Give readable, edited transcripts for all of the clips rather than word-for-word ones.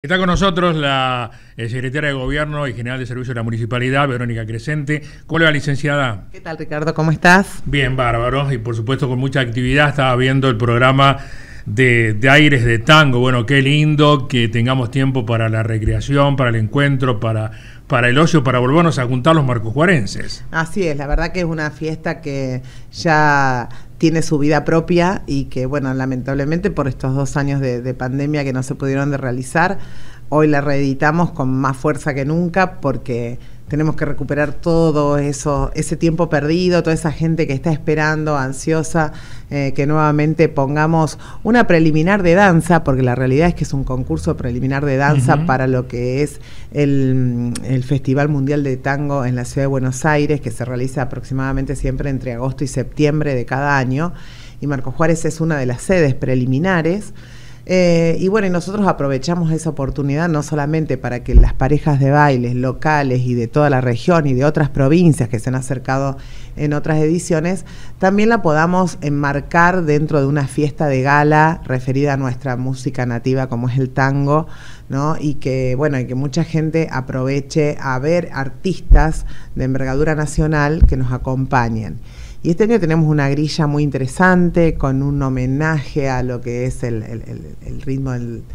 Está con nosotros la secretaria de Gobierno y General de Servicios de la Municipalidad, Verónica Crescente. ¿Cómo le va, licenciada? ¿Qué tal, Ricardo? ¿Cómo estás? Bien, bárbaro. Y por supuesto con mucha actividad. Estaba viendo el programa de Aires de Tango. Bueno, qué lindo que tengamos tiempo para la recreación, para el encuentro, para el ocio, para volvernos a juntar los marcojuarenses. Así es, la verdad que es una fiesta que ya tiene su vida propia y que, bueno, lamentablemente por estos 2 años de pandemia que no se pudieron de realizar, hoy la reeditamos con más fuerza que nunca porque tenemos que recuperar todo eso, ese tiempo perdido, toda esa gente que está esperando, ansiosa, que nuevamente pongamos una preliminar de danza, porque la realidad es que es un concurso preliminar de danza para lo que es el Festival Mundial de Tango en la Ciudad de Buenos Aires, que se realiza aproximadamente siempre entre agosto y septiembre de cada año, y Marcojuárez es una de las sedes preliminares. Y bueno, y nosotros aprovechamos esa oportunidad no solamente para que las parejas de bailes locales y de toda la región y de otras provincias que se han acercado en otras ediciones, también la podamos enmarcar dentro de una fiesta de gala referida a nuestra música nativa como es el tango, ¿no? Y que, bueno, y que mucha gente aproveche a ver artistas de envergadura nacional que nos acompañen. Y este año tenemos una grilla muy interesante con un homenaje a lo que es el ritmo del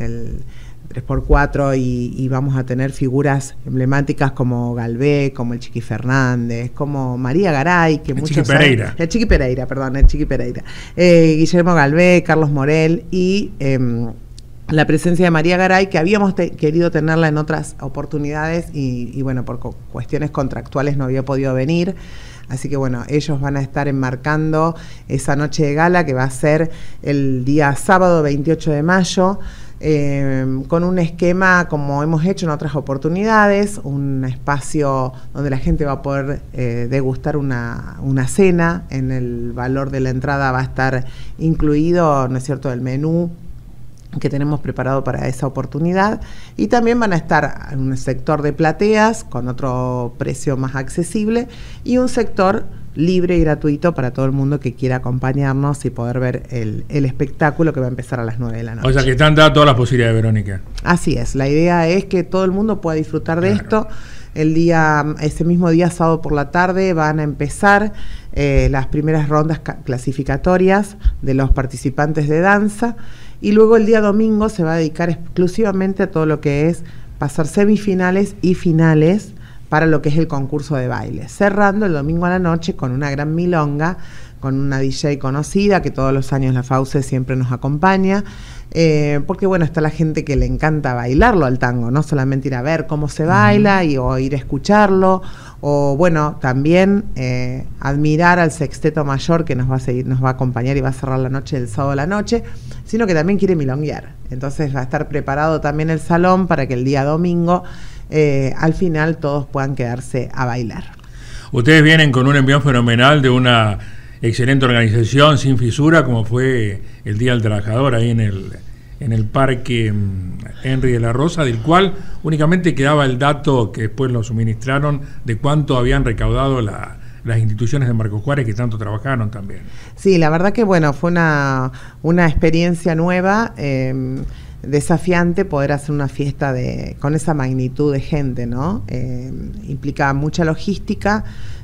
3x4 y vamos a tener figuras emblemáticas como Galvé, como el Chiqui Fernández, como María Garay, que muchos saben. El Chiqui Pereira, perdón, el Chiqui Pereira. Guillermo Galvé, Carlos Morel y la presencia de María Garay, que habíamos querido tenerla en otras oportunidades y bueno, por cuestiones contractuales no había podido venir. Así que bueno, ellos van a estar enmarcando esa noche de gala que va a ser el día sábado 28 de mayo, con un esquema como hemos hecho en otras oportunidades, un espacio donde la gente va a poder degustar una cena. En el valor de la entrada va a estar incluido, ¿no es cierto?, el menú que tenemos preparado para esa oportunidad, y también van a estar en un sector de plateas con otro precio más accesible y un sector libre y gratuito para todo el mundo que quiera acompañarnos y poder ver el espectáculo que va a empezar a las 9 de la noche. O sea que están dadas todas las posibilidades, Verónica. Así es, la idea es que todo el mundo pueda disfrutar de esto. Ese mismo día, sábado por la tarde, van a empezar las primeras rondas clasificatorias de los participantes de danza. Y luego el día domingo se va a dedicar exclusivamente a todo lo que es pasar semifinales y finales para lo que es el concurso de baile. Cerrando el domingo a la noche con una gran milonga, con una DJ conocida que todos los años la Fauce siempre nos acompaña. Porque bueno, está la gente que le encanta bailarlo al tango, no solamente ir a ver cómo se baila o ir a escucharlo, o bueno, también admirar al sexteto mayor que nos va a acompañar y va a cerrar la noche del sábado a la noche, sino que también quiere milonguear. Entonces va a estar preparado también el salón para que el día domingo al final todos puedan quedarse a bailar. Ustedes vienen con un envío fenomenal de una excelente organización sin fisura, como fue el Día del Trabajador ahí en el Parque Henry de la Rosa, del cual únicamente quedaba el dato que después lo suministraron de cuánto habían recaudado las instituciones de Marcojuárez que tanto trabajaron también. Sí, la verdad que bueno, fue una experiencia nueva, desafiante poder hacer una fiesta con esa magnitud de gente, ¿no? Implica mucha logística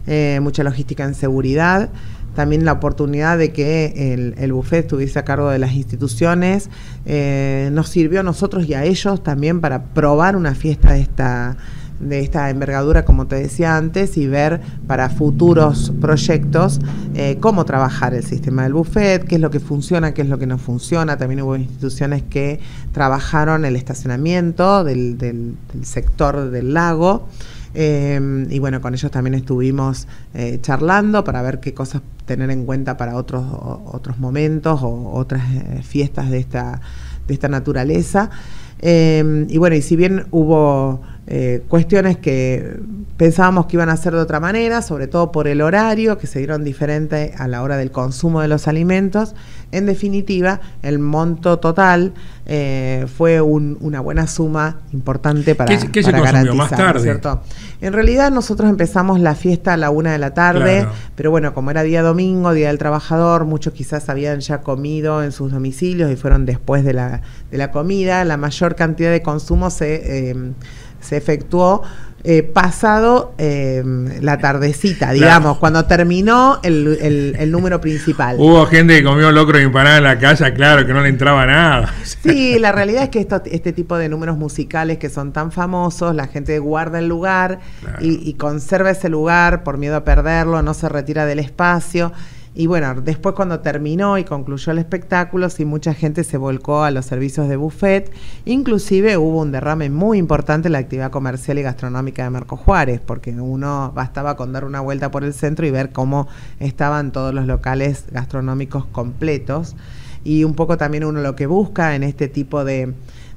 en seguridad. También la oportunidad de que el buffet estuviese a cargo de las instituciones nos sirvió a nosotros y a ellos también para probar una fiesta de esta envergadura, como te decía antes, y ver para futuros proyectos cómo trabajar el sistema del buffet, qué es lo que funciona, qué es lo que no funciona. También hubo instituciones que trabajaron el estacionamiento del sector del lago. Y bueno, con ellos también estuvimos charlando para ver qué cosas tener en cuenta para otros momentos o otras fiestas de esta naturaleza. Y bueno, y si bien hubo cuestiones que pensábamos que iban a ser de otra manera, sobre todo por el horario, que se dieron diferente a la hora del consumo de los alimentos, En definitiva, el monto total fue una buena suma importante para ¿Qué se consumió más tarde? ¿Cierto? En realidad nosotros empezamos la fiesta a la 1 de la tarde, claro. Pero bueno, como era día domingo, Día del Trabajador, muchos quizás habían ya comido en sus domicilios y fueron después de la comida. La mayor cantidad de consumo se efectuó pasado la tardecita, digamos, claro. Cuando terminó el número principal. Hubo gente que comió locro y empanada en la casa, claro, que no le entraba nada. Sí, la realidad es que este tipo de números musicales que son tan famosos, la gente guarda el lugar, claro. y conserva ese lugar por miedo a perderlo, no se retira del espacio. Y bueno, después cuando terminó y concluyó el espectáculo, sí, mucha gente se volcó a los servicios de buffet. Inclusive hubo un derrame muy importante en la actividad comercial y gastronómica de Marcos Juárez, porque uno bastaba con dar una vuelta por el centro y ver cómo estaban todos los locales gastronómicos completos. Y un poco también uno lo que busca en este tipo de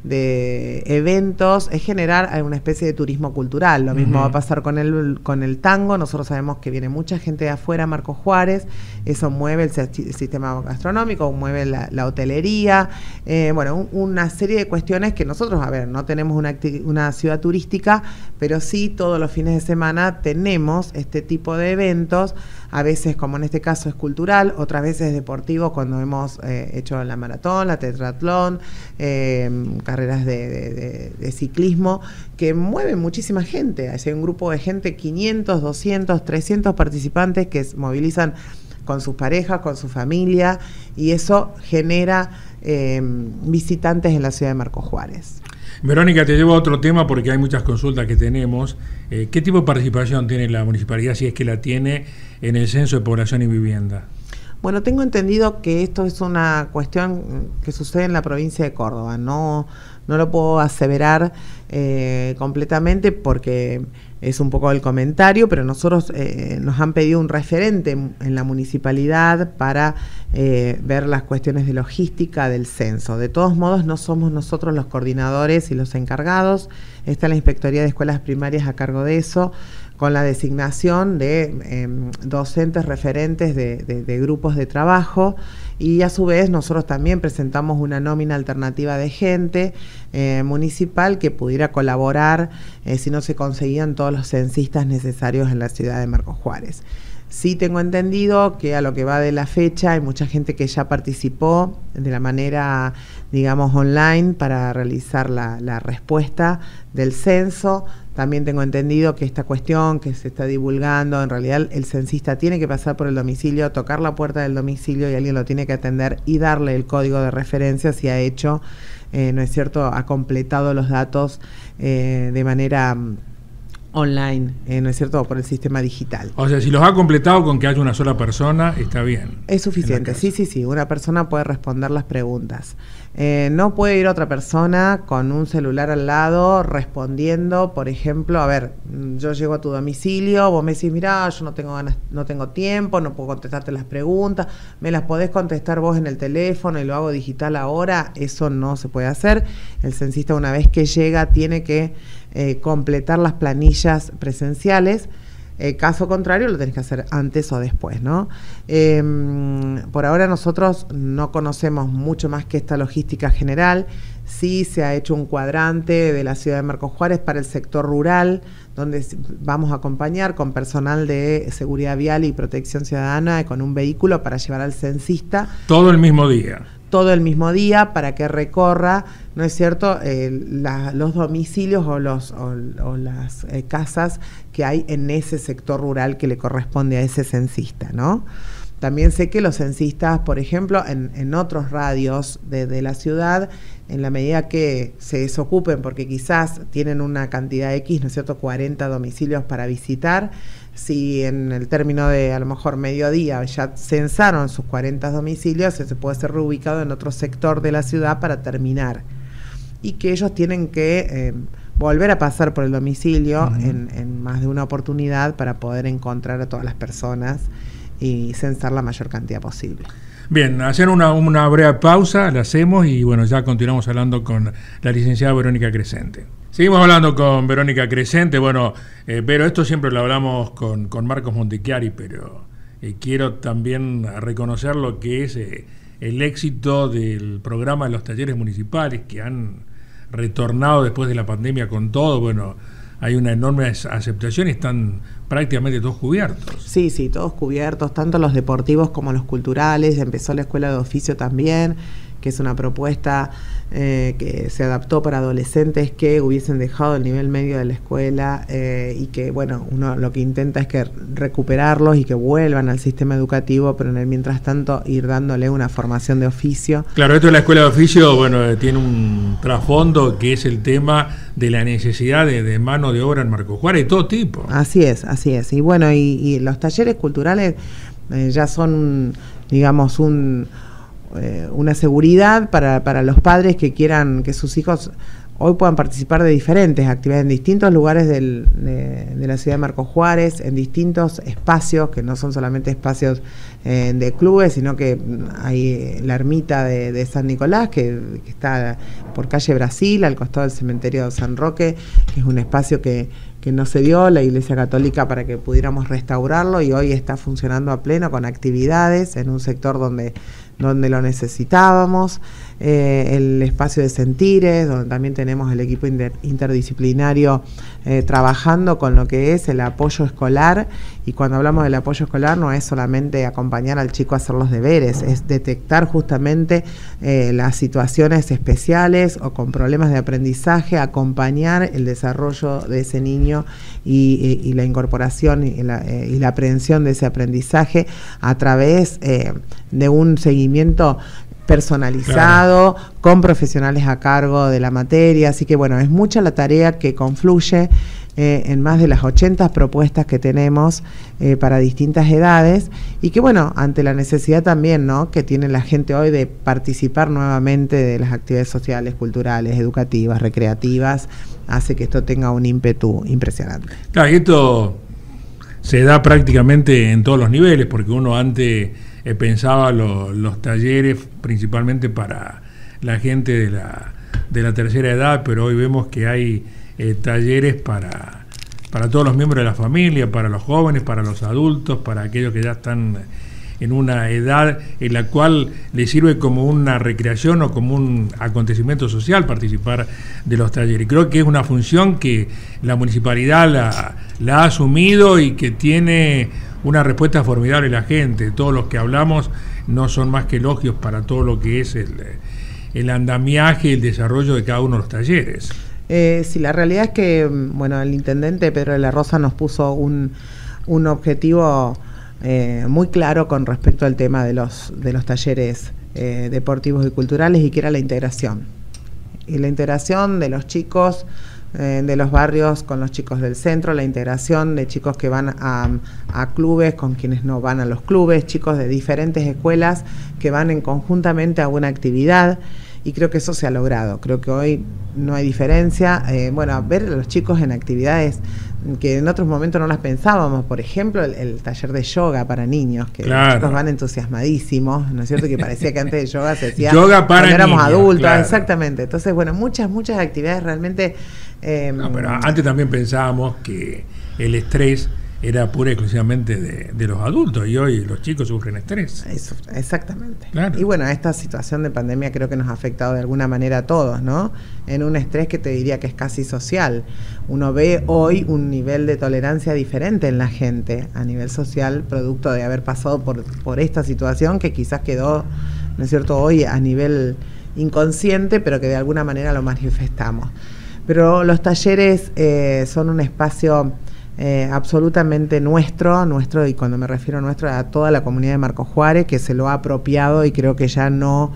eventos es generar una especie de turismo cultural. Lo mismo va a pasar con el tango. Nosotros sabemos que viene mucha gente de afuera a Marcos Juárez, eso mueve el sistema gastronómico, mueve la hotelería, bueno, una serie de cuestiones que nosotros, a ver, no tenemos una ciudad turística, pero sí todos los fines de semana tenemos este tipo de eventos, a veces, como en este caso, es cultural, otras veces deportivo, cuando hemos hecho la maratón, la tetratlón, carreras de ciclismo, que mueven muchísima gente. Hay un grupo de gente, 500, 200, 300 participantes que se movilizan con sus parejas, con su familia, y eso genera visitantes en la ciudad de Marcos Juárez. Verónica, te llevo a otro tema porque hay muchas consultas que tenemos. ¿Qué tipo de participación tiene la municipalidad, si es que la tiene, en el censo de población y vivienda? Bueno, tengo entendido que esto es una cuestión que sucede en la provincia de Córdoba. No lo puedo aseverar completamente porque es un poco el comentario, pero nosotros nos han pedido un referente en la municipalidad para ver las cuestiones de logística del censo. De todos modos, no somos nosotros los coordinadores y los encargados. Está la Inspectoría de Escuelas Primarias a cargo de eso, con la designación de docentes referentes de grupos de trabajo, y a su vez nosotros también presentamos una nómina alternativa de gente municipal que pudiera colaborar si no se conseguían todos los censistas necesarios en la ciudad de Marcos Juárez. Sí tengo entendido que a lo que va de la fecha hay mucha gente que ya participó de la manera, digamos, online para realizar la respuesta del censo. También tengo entendido que esta cuestión que se está divulgando, en realidad el censista tiene que pasar por el domicilio, tocar la puerta del domicilio y alguien lo tiene que atender y darle el código de referencia si ha hecho, ¿no es cierto?, ha completado los datos de manera online, ¿no es cierto?, por el sistema digital. O sea, si los ha completado con que haya una sola persona, está bien. Es suficiente, sí, una persona puede responder las preguntas. No puede ir otra persona con un celular al lado respondiendo, por ejemplo, a ver, yo llego a tu domicilio, vos me decís, mirá, yo no tengo ganas, no tengo tiempo, no puedo contestarte las preguntas, me las podés contestar vos en el teléfono y lo hago digital ahora. Eso no se puede hacer. El censista, una vez que llega, tiene que completar las planillas presenciales. Caso contrario, lo tenés que hacer antes o después, ¿no? Por ahora nosotros no conocemos mucho más que esta logística general. Sí se ha hecho un cuadrante de la ciudad de Marcos Juárez para el sector rural, donde vamos a acompañar con personal de seguridad vial y protección ciudadana con un vehículo para llevar al censista. Todo el mismo día. Todo el mismo día, para que recorra, ¿no es cierto?, los domicilios o las casas que hay en ese sector rural que le corresponde a ese censista, ¿no? También sé que los censistas, por ejemplo, en otros radios de la ciudad, en la medida que se desocupen, porque quizás tienen una cantidad X, ¿no es cierto?, 40 domicilios para visitar, si en el término de a lo mejor mediodía ya censaron sus 40 domicilios, se puede ser reubicado en otro sector de la ciudad para terminar. Y que ellos tienen que volver a pasar por el domicilio en más de una oportunidad para poder encontrar a todas las personas y censar la mayor cantidad posible. Bien, hacer una breve pausa, la hacemos y bueno, ya continuamos hablando con la licenciada Verónica Crescente. Seguimos hablando con Verónica Crescente. Bueno, pero esto siempre lo hablamos con Marcos Montechiari, pero quiero también reconocer lo que es el éxito del programa de los talleres municipales que han retornado después de la pandemia con todo. Bueno, hay una enorme aceptación y están prácticamente todos cubiertos. Sí, sí, todos cubiertos, tanto los deportivos como los culturales. Empezó la escuela de oficio también, que es una propuesta que se adaptó para adolescentes que hubiesen dejado el nivel medio de la escuela y que, bueno, uno lo que intenta es que recuperarlos y que vuelvan al sistema educativo, pero en el mientras tanto ir dándole una formación de oficio. Claro, esto de la escuela de oficio, bueno, tiene un trasfondo que es el tema de la necesidad de mano de obra en Marcos Juárez, de todo tipo. Así es, así es. Y bueno, y los talleres culturales ya son, digamos, una seguridad para los padres que quieran que sus hijos hoy puedan participar de diferentes actividades en distintos lugares de la ciudad de Marcos Juárez, en distintos espacios, que no son solamente espacios de clubes, sino que hay la ermita de San Nicolás, que está por calle Brasil, al costado del cementerio de San Roque, que es un espacio que nos cedió la Iglesia Católica para que pudiéramos restaurarlo, y hoy está funcionando a pleno con actividades en un sector donde lo necesitábamos. El espacio de sentires, donde también tenemos el equipo interdisciplinario trabajando con lo que es el apoyo escolar, y cuando hablamos del apoyo escolar no es solamente acompañar al chico a hacer los deberes, es detectar justamente las situaciones especiales o con problemas de aprendizaje, acompañar el desarrollo de ese niño y la incorporación y la aprehensión de ese aprendizaje a través de un seguimiento personalizado, claro, con profesionales a cargo de la materia. Así que bueno, es mucha la tarea que confluye en más de las 80 propuestas que tenemos para distintas edades, y que bueno, ante la necesidad también, ¿no?, que tiene la gente hoy de participar nuevamente de las actividades sociales, culturales, educativas, recreativas, hace que esto tenga un ímpetu impresionante. Claro, y esto se da prácticamente en todos los niveles, porque uno antes pensaba los talleres principalmente para la gente de la tercera edad, pero hoy vemos que hay talleres para todos los miembros de la familia, para los jóvenes, para los adultos, para aquellos que ya están en una edad en la cual les sirve como una recreación o como un acontecimiento social participar de los talleres. Creo que es una función que la municipalidad la ha asumido y que tiene una respuesta formidable de la gente. Todos los que hablamos no son más que elogios para todo lo que es el andamiaje y el desarrollo de cada uno de los talleres. Sí, la realidad es que, bueno, el intendente Pedro de la Rosa nos puso un objetivo muy claro con respecto al tema de los talleres deportivos y culturales, y que era la integración. Y la integración de los chicos de los barrios con los chicos del centro, la integración de chicos que van a clubes con quienes no van a los clubes, chicos de diferentes escuelas que van conjuntamente a una actividad. Y creo que eso se ha logrado. Creo que hoy no hay diferencia. Bueno, ver a los chicos en actividades que en otros momentos no las pensábamos. Por ejemplo, el taller de yoga para niños, que claro, los chicos van entusiasmadísimos, ¿no es cierto? Que parecía que antes de yoga se hacía yoga para cuando éramos niños, adultos. Claro. Exactamente. Entonces, bueno, muchas actividades realmente... No, pero antes también pensábamos que el estrés era pura y exclusivamente de los adultos, y hoy los chicos sufren estrés. Eso, exactamente. Claro. Y bueno, esta situación de pandemia creo que nos ha afectado de alguna manera a todos, ¿no? En un estrés que te diría que es casi social. Uno ve hoy un nivel de tolerancia diferente en la gente a nivel social, producto de haber pasado por esta situación que quizás quedó, ¿no es cierto?, hoy a nivel inconsciente, pero que de alguna manera lo manifestamos. Pero los talleres son un espacio absolutamente nuestro, y cuando me refiero a nuestro, a toda la comunidad de Marcos Juárez, que se lo ha apropiado, y creo que ya no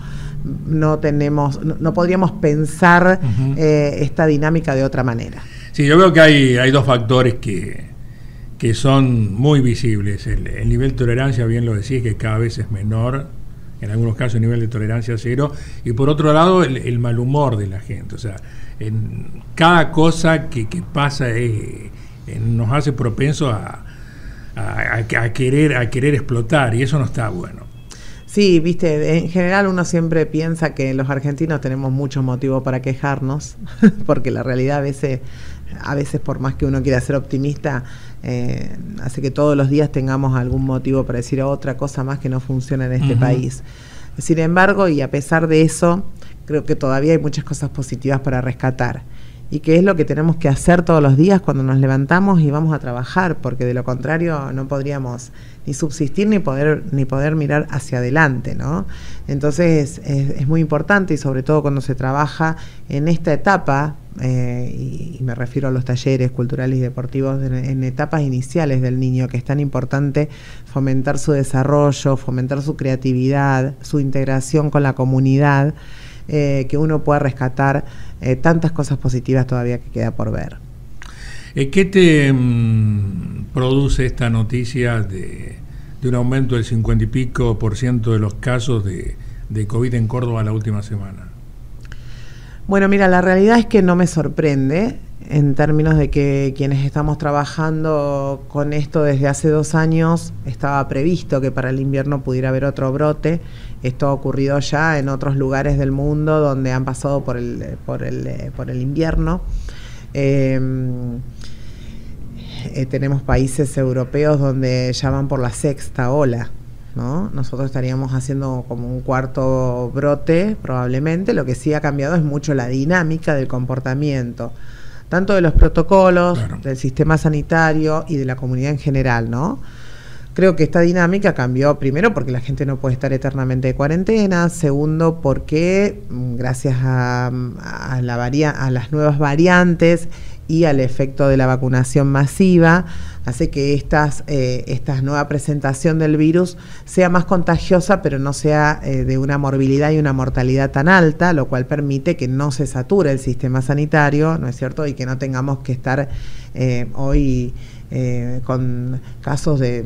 podríamos pensar esta dinámica de otra manera. Sí, yo veo que hay dos factores que son muy visibles. El nivel de tolerancia, bien lo decís, que cada vez es menor, en algunos casos el nivel de tolerancia cero, y por otro lado el mal humor de la gente. O sea, en cada cosa que pasa nos hace propensos a querer explotar, y eso no está bueno. Sí, viste, en general uno siempre piensa que los argentinos tenemos muchos motivos para quejarnos, porque la realidad a veces por más que uno quiera ser optimista, hace que todos los días tengamos algún motivo para decir otra cosa más que no funciona en este país. Sin embargo, y a pesar de eso, creo que todavía hay muchas cosas positivas para rescatar. Y que es lo que tenemos que hacer todos los días cuando nos levantamos y vamos a trabajar, porque de lo contrario no podríamos ni subsistir ni poder mirar hacia adelante, ¿no? Entonces es muy importante, y sobre todo cuando se trabaja en esta etapa, y me refiero a los talleres culturales y deportivos en etapas iniciales del niño, que es tan importante fomentar su desarrollo, fomentar su creatividad, su integración con la comunidad, que uno pueda rescatar tantas cosas positivas todavía que queda por ver. ¿Qué te produce esta noticia de un aumento del 50 y pico % de los casos de COVID en Córdoba la última semana? Bueno, mira, la realidad es que no me sorprende, en términos de que quienes estamos trabajando con esto desde hace 2 años, estaba previsto que para el invierno pudiera haber otro brote. Esto ha ocurrido ya en otros lugares del mundo donde han pasado por el invierno. Tenemos países europeos donde ya van por la 6ª ola, ¿no? Nosotros estaríamos haciendo como un 4º brote probablemente. Lo que sí ha cambiado es mucho la dinámica del comportamiento, tanto de los protocolos, claro, del sistema sanitario y de la comunidad en general, ¿no? Creo que esta dinámica cambió, primero, porque la gente no puede estar eternamente de cuarentena. Segundo, porque gracias a las nuevas variantes y al efecto de la vacunación masiva, hace que esta nueva presentación del virus sea más contagiosa, pero no sea de una morbilidad y una mortalidad tan alta, lo cual permite que no se sature el sistema sanitario, ¿no es cierto? Y que no tengamos que estar hoy con casos de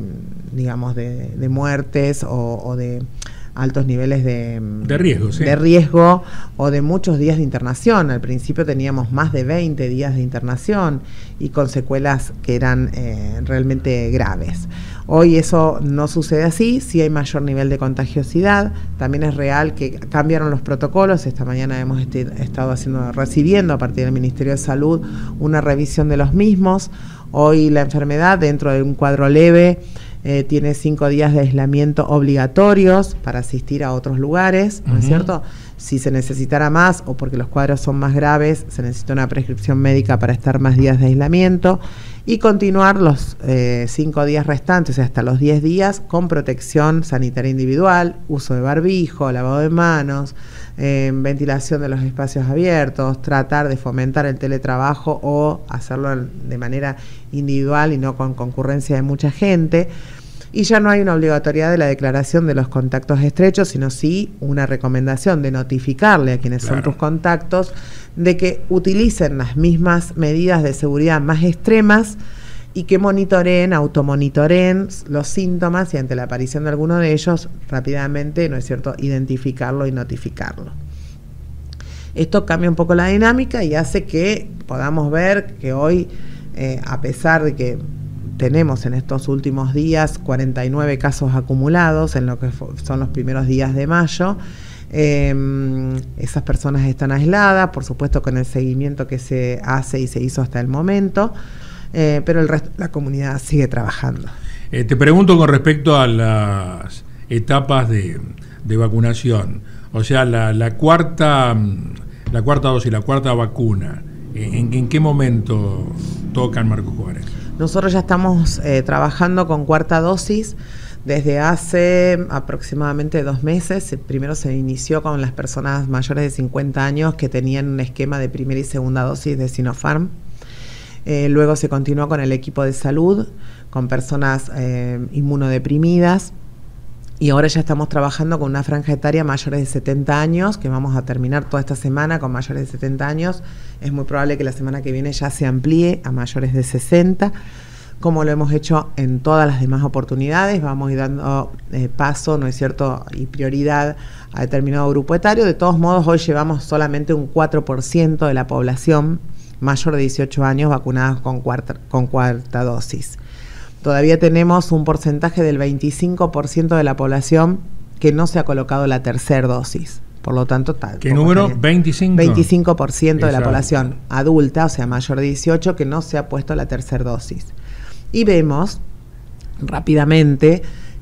muertes o de altos niveles de riesgo, ¿sí? De riesgo, o de muchos días de internación. Al principio teníamos más de 20 días de internación y con secuelas que eran realmente graves. Hoy eso no sucede así, sí hay mayor nivel de contagiosidad. También es real que cambiaron los protocolos. Esta mañana hemos estado recibiendo a partir del Ministerio de Salud una revisión de los mismos. Hoy la enfermedad, dentro de un cuadro leve, tiene 5 días de aislamiento obligatorios para asistir a otros lugares, ¿no es cierto? Si se necesitara más, o porque los cuadros son más graves, se necesita una prescripción médica para estar más días de aislamiento, y continuar los 5 días restantes, o sea, hasta los 10 días, con protección sanitaria individual, uso de barbijo, lavado de manos, ventilación de los espacios abiertos, tratar de fomentar el teletrabajo o hacerlo de manera individual y no con concurrencia de mucha gente. Y ya no hay una obligatoriedad de la declaración de los contactos estrechos, sino sí una recomendación de notificarle a quienes son tus contactos de que utilicen las mismas medidas de seguridad más extremas y que automonitoreen los síntomas, y ante la aparición de alguno de ellos, rápidamente, ¿no es cierto?, identificarlo y notificarlo. Esto cambia un poco la dinámica y hace que podamos ver que hoy, a pesar de que tenemos en estos últimos días 49 casos acumulados en lo que son los primeros días de mayo, esas personas están aisladas, por supuesto con el seguimiento que se hace y se hizo hasta el momento, pero el resto de la comunidad sigue trabajando. Te pregunto con respecto a las etapas de vacunación, o sea, la cuarta dosis, la cuarta vacuna, ¿en qué momento toca en Marcos Juárez? Nosotros ya estamos trabajando con cuarta dosis desde hace aproximadamente 2 meses. Primero se inició con las personas mayores de 50 años que tenían un esquema de primera y segunda dosis de Sinopharm. Luego se continuó con el equipo de salud, con personas inmunodeprimidas. Y ahora ya estamos trabajando con una franja etaria mayores de 70 años, que vamos a terminar toda esta semana con mayores de 70 años. Es muy probable que la semana que viene ya se amplíe a mayores de 60, como lo hemos hecho en todas las demás oportunidades. Vamos a ir dando paso, ¿no es cierto?, y prioridad a determinado grupo etario. De todos modos, hoy llevamos solamente un 4% de la población mayor de 18 años vacunadas con cuarta dosis. Todavía tenemos un porcentaje del 25% de la población que no se ha colocado la tercera dosis. Por lo tanto, ¿qué número? 25% de la población adulta, o sea, mayor de 18, que no se ha puesto la tercera dosis. Y vemos rápidamente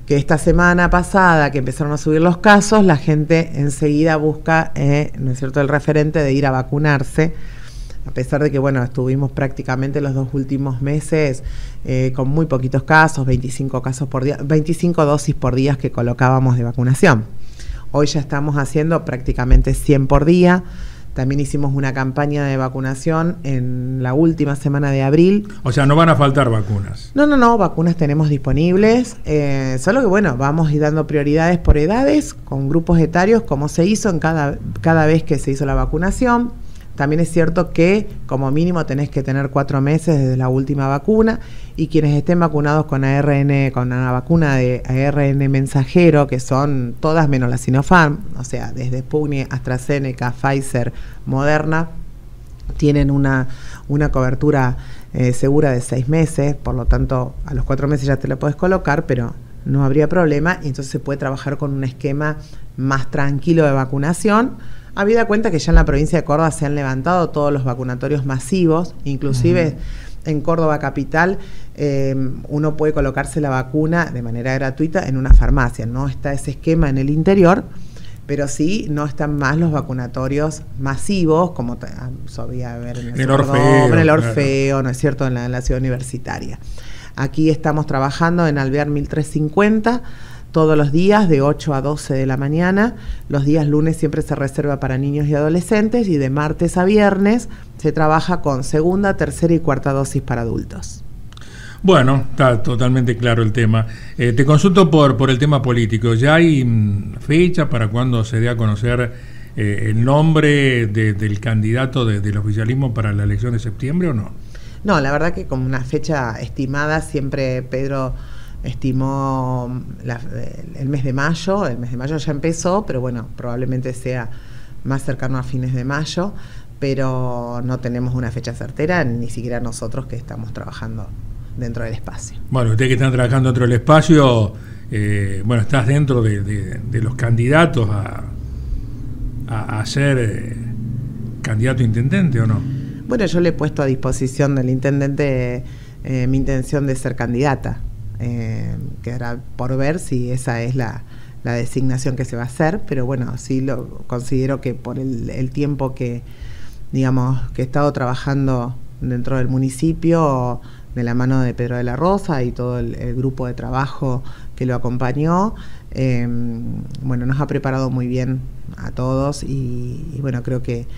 que esta semana pasada que empezaron a subir los casos, la gente enseguida busca, ¿no es cierto?, el referente de ir a vacunarse, a pesar de que, bueno, estuvimos prácticamente los 2 últimos meses con muy poquitos casos, 25 casos por día, 25 dosis por día que colocábamos de vacunación. Hoy ya estamos haciendo prácticamente 100 por día. También hicimos una campaña de vacunación en la última semana de abril. O sea, no van a faltar vacunas. No, vacunas tenemos disponibles, solo que bueno, vamos a ir dando prioridades por edades, con grupos etarios, como se hizo en cada vez que se hizo la vacunación. También es cierto que como mínimo tenés que tener 4 meses desde la última vacuna, y quienes estén vacunados con ARN, con una vacuna de ARN mensajero, que son todas menos la Sinopharm, o sea, desde Sputnik, AstraZeneca, Pfizer, Moderna, tienen una cobertura segura de 6 meses, por lo tanto a los 4 meses ya te la puedes colocar, pero no habría problema, y entonces se puede trabajar con un esquema más tranquilo de vacunación. Habida cuenta que ya en la provincia de Córdoba se han levantado todos los vacunatorios masivos, inclusive en Córdoba capital uno puede colocarse la vacuna de manera gratuita en una farmacia. No está ese esquema en el interior, pero sí no están más los vacunatorios masivos como solía haber en el Orfeo, claro. ¿No es cierto?, en la ciudad universitaria. Aquí estamos trabajando en Alvear 1350, todos los días de 8 a 12 de la mañana. Los días lunes siempre se reserva para niños y adolescentes, y de martes a viernes se trabaja con segunda, tercera y cuarta dosis para adultos. Bueno, está totalmente claro el tema. Te consulto por el tema político. ¿Ya hay fecha para cuando se dé a conocer el nombre del candidato del oficialismo para la elección de septiembre o no? No, la verdad que como una fecha estimada, siempre Pedro estimó el mes de mayo. El mes de mayo ya empezó, pero bueno, probablemente sea más cercano a fines de mayo, pero no tenemos una fecha certera, ni siquiera nosotros que estamos trabajando dentro del espacio. Bueno, ustedes que están trabajando dentro del espacio, bueno, ¿estás dentro de los candidatos a ser candidato a intendente o no? Bueno, yo le he puesto a disposición del intendente mi intención de ser candidata. Quedará por ver si esa es la designación que se va a hacer, pero bueno, sí lo considero que por el tiempo que, digamos, que he estado trabajando dentro del municipio, de la mano de Pedro de la Rosa y todo el grupo de trabajo que lo acompañó, bueno, nos ha preparado muy bien a todos, y bueno, creo que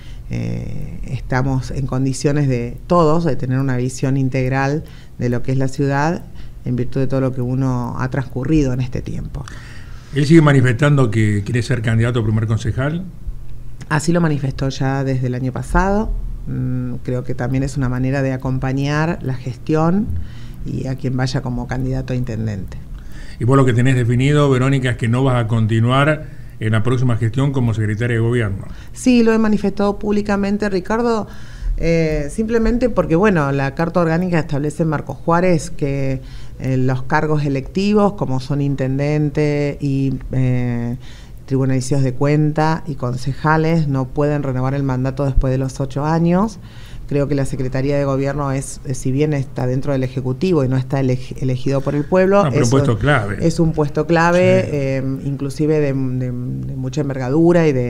estamos en condiciones de todos de tener una visión integral de lo que es la ciudad, en virtud de todo lo que uno ha transcurrido en este tiempo. ¿Él sigue manifestando que quiere ser candidato a primer concejal? Así lo manifestó ya desde el año pasado. Creo que también es una manera de acompañar la gestión y a quien vaya como candidato a intendente. Y vos lo que tenés definido, Verónica, es que no vas a continuar en la próxima gestión como secretaria de gobierno. Sí, lo he manifestado públicamente, Ricardo, simplemente porque, bueno, la Carta Orgánica establece en Marcos Juárez que los cargos electivos, como son intendente y tribunalicios de cuenta y concejales, no pueden renovar el mandato después de los 8 años. Creo que la Secretaría de Gobierno si bien está dentro del Ejecutivo y no está elegido por el pueblo, pero un puesto clave. Es un puesto clave, sí. Inclusive de mucha envergadura y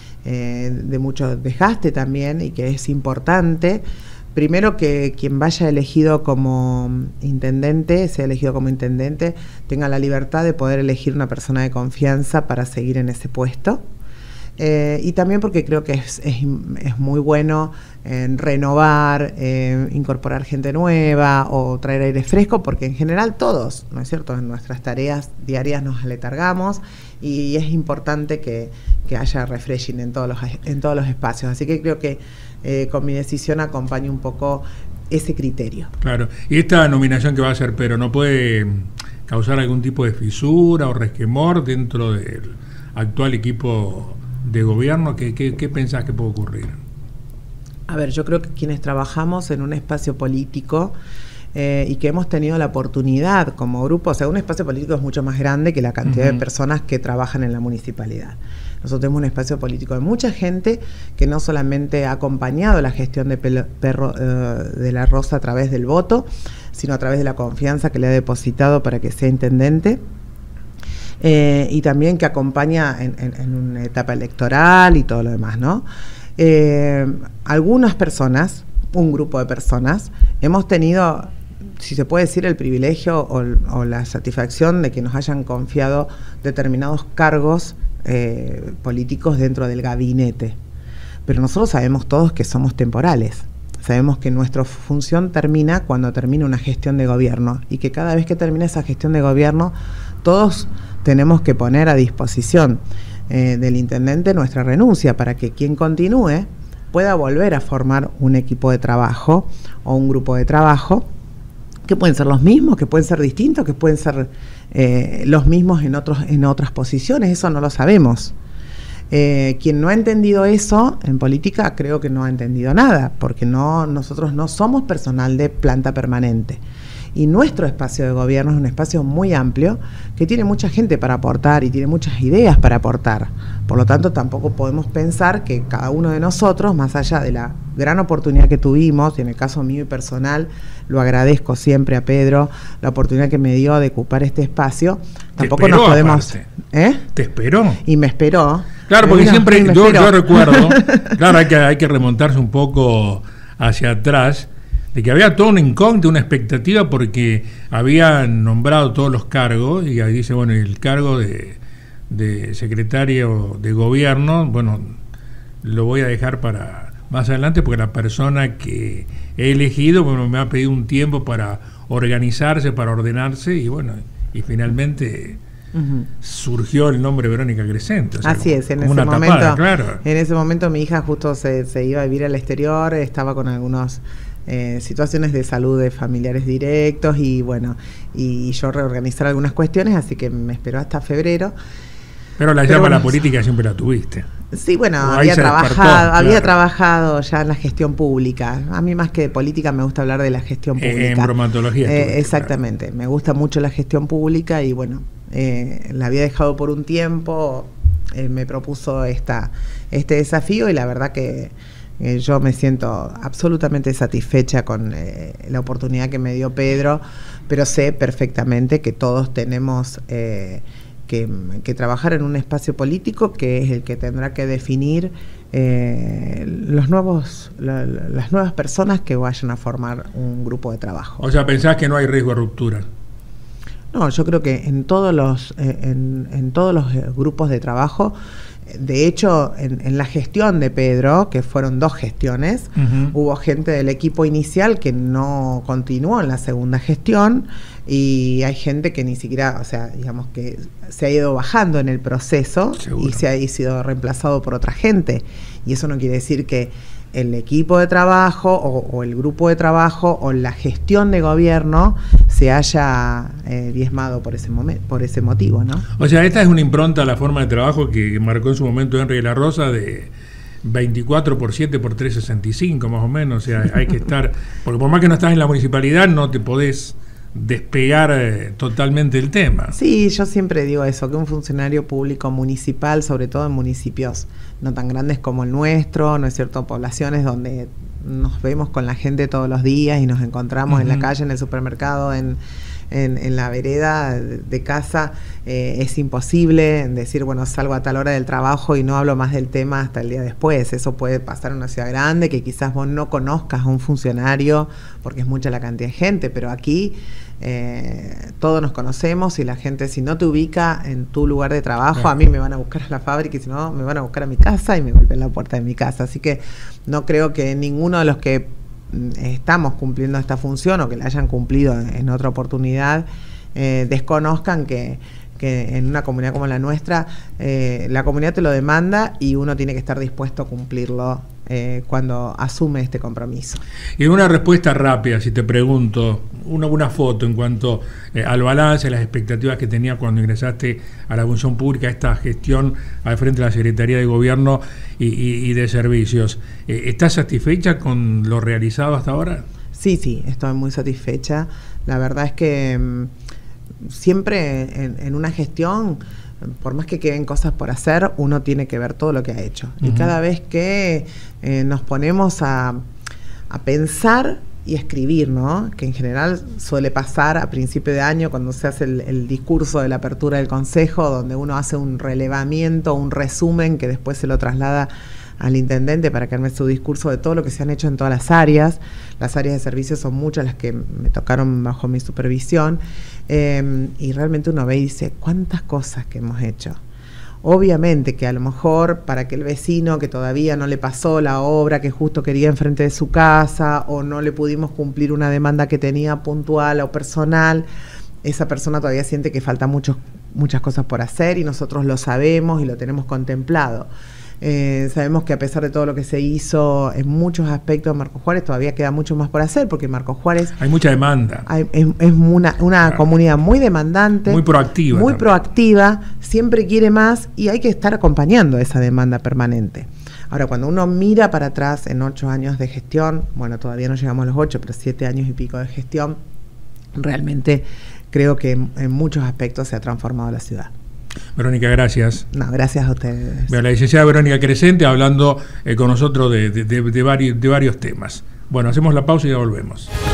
de mucho desgaste también, y que es importante. Primero, que quien vaya elegido como intendente, sea elegido como intendente, tenga la libertad de poder elegir una persona de confianza para seguir en ese puesto. Y también porque creo que es muy bueno renovar, incorporar gente nueva o traer aire fresco, porque en general todos, ¿no es cierto?, en nuestras tareas diarias nos aletargamos, y es importante que haya refreshing en todos los espacios. Así que creo que con mi decisión acompaño un poco ese criterio. Claro. Y esta nominación que va a hacer Pedro, ¿no puede causar algún tipo de fisura o resquemor dentro del actual equipo de gobierno? ¿Qué pensás que puede ocurrir? A ver, yo creo que quienes trabajamos en un espacio político y que hemos tenido la oportunidad como grupo, o sea, un espacio político es mucho más grande que la cantidad de personas que trabajan en la municipalidad. Nosotros tenemos un espacio político de mucha gente que no solamente ha acompañado la gestión de de la Rosa a través del voto, sino a través de la confianza que le ha depositado para que sea intendente. y también que acompaña en una etapa electoral y todo lo demás, ¿no? Algunas personas, un grupo de personas, hemos tenido, si se puede decir, el privilegio o la satisfacción de que nos hayan confiado determinados cargos políticos dentro del gabinete. Pero nosotros sabemos todos que somos temporales. Sabemos que nuestra función termina cuando termina una gestión de gobierno y que cada vez que termina esa gestión de gobierno, todos tenemos que poner a disposición del intendente nuestra renuncia para que quien continúe pueda volver a formar un equipo de trabajo o un grupo de trabajo que pueden ser los mismos, que pueden ser distintos, que pueden ser los mismos en otras posiciones, eso no lo sabemos. Quien no ha entendido eso en política creo que no ha entendido nada, porque nosotros no somos personal de planta permanente. Y nuestro espacio de gobierno es un espacio muy amplio que tiene mucha gente para aportar y tiene muchas ideas para aportar. Por lo tanto, tampoco podemos pensar que cada uno de nosotros, más allá de la gran oportunidad que tuvimos, y en el caso mío y personal, lo agradezco siempre a Pedro, la oportunidad que me dio de ocupar este espacio, tampoco nos podemos... ¿Te esperó? Y me esperó. Claro, porque siempre, yo recuerdo, claro, hay que remontarse un poco hacia atrás, de que había toda una incógnita, una expectativa, porque habían nombrado todos los cargos, y ahí dice, bueno, el cargo de secretario de gobierno, bueno, lo voy a dejar para más adelante, porque la persona que he elegido, bueno, me ha pedido un tiempo para organizarse, para ordenarse, y bueno, y finalmente... surgió el nombre Verónica Crescente. O sea, así es, en ese momento, claro. En ese momento mi hija justo se iba a vivir al exterior, estaba con algunas situaciones de salud de familiares directos y bueno, y yo reorganizar algunas cuestiones, así que me esperó hasta febrero. Pero la llama a la política siempre la tuviste. Sí, bueno, había trabajado ya en la gestión pública. A mí más que de política me gusta hablar de la gestión pública. En bromatología. Exactamente, claro. Me gusta mucho la gestión pública y bueno, la había dejado por un tiempo, me propuso este desafío y la verdad que yo me siento absolutamente satisfecha con la oportunidad que me dio Pedro, pero sé perfectamente que todos tenemos que trabajar en un espacio político que es el que tendrá que definir las nuevas personas que vayan a formar un grupo de trabajo. O sea, ¿pensás que no hay riesgo de ruptura? No, yo creo que en todos los grupos de trabajo, de hecho, en la gestión de Pedro, que fueron 2 gestiones, hubo gente del equipo inicial que no continuó en la segunda gestión y hay gente que ni siquiera, o sea, digamos que se ha ido bajando en el proceso. Seguro. Y se ha sido reemplazado por otra gente. Y eso no quiere decir que el equipo de trabajo o el grupo de trabajo o la gestión de gobierno se haya diezmado por ese motivo, ¿no? O sea, esta es una impronta a la forma de trabajo que marcó en su momento Henry de la Rosa de 24 por 7 por 365 más o menos. O sea, hay que estar, porque por más que no estás en la municipalidad no te podés despegar totalmente el tema. Sí, yo siempre digo eso, que un funcionario público municipal, sobre todo en municipios no tan grandes como el nuestro, ¿no es cierto?, poblaciones donde nos vemos con la gente todos los días y nos encontramos en la calle, en el supermercado, en la vereda de casa, es imposible decir, bueno, salgo a tal hora del trabajo y no hablo más del tema hasta el día después. Eso puede pasar en una ciudad grande, que quizás vos no conozcas a un funcionario porque es mucha la cantidad de gente, pero aquí todos nos conocemos y la gente, si no te ubica en tu lugar de trabajo, a mí me van a buscar a la fábrica y si no, me van a buscar a mi casa y me golpean la puerta de mi casa. Así que no creo que ninguno de los que estamos cumpliendo esta función o que la hayan cumplido en otra oportunidad desconozcan que en una comunidad como la nuestra la comunidad te lo demanda y uno tiene que estar dispuesto a cumplirlo cuando asume este compromiso. Y una respuesta rápida, si te pregunto, una foto en cuanto al balance, las expectativas que tenías cuando ingresaste a la función pública, esta gestión al frente de la Secretaría de Gobierno y de Servicios. ¿Estás satisfecha con lo realizado hasta ahora? Sí, estoy muy satisfecha. La verdad es que siempre en una gestión, por más que queden cosas por hacer, uno tiene que ver todo lo que ha hecho. Y cada vez que nos ponemos a pensar y escribir, ¿no? Que en general suele pasar a principio de año cuando se hace el discurso de la apertura del Consejo, donde uno hace un relevamiento, un resumen que después se lo traslada al intendente para que arme su discurso de todo lo que se han hecho en todas las áreas. Las áreas de servicio son muchas las que me tocaron bajo mi supervisión, y realmente uno ve y dice, ¿cuántas cosas que hemos hecho? Obviamente que a lo mejor para que el vecino que todavía no le pasó la obra que justo quería enfrente de su casa, o no le pudimos cumplir una demanda que tenía puntual o personal, esa persona todavía siente que falta muchas cosas por hacer, y nosotros lo sabemos y lo tenemos contemplado. Sabemos que a pesar de todo lo que se hizo en muchos aspectos de Marcos Juárez, todavía queda mucho más por hacer, porque Marcos Juárez... Hay mucha demanda. Es una comunidad muy demandante. Muy proactiva. Muy también. Proactiva, siempre quiere más, y hay que estar acompañando esa demanda permanente. Ahora, cuando uno mira para atrás en 8 años de gestión, bueno, todavía no llegamos a los 8, pero 7 años y pico de gestión, realmente creo que en muchos aspectos se ha transformado la ciudad. Verónica, gracias. No, gracias a ustedes. La licenciada Verónica Crescente hablando con nosotros de varios temas. Bueno, hacemos la pausa y ya volvemos.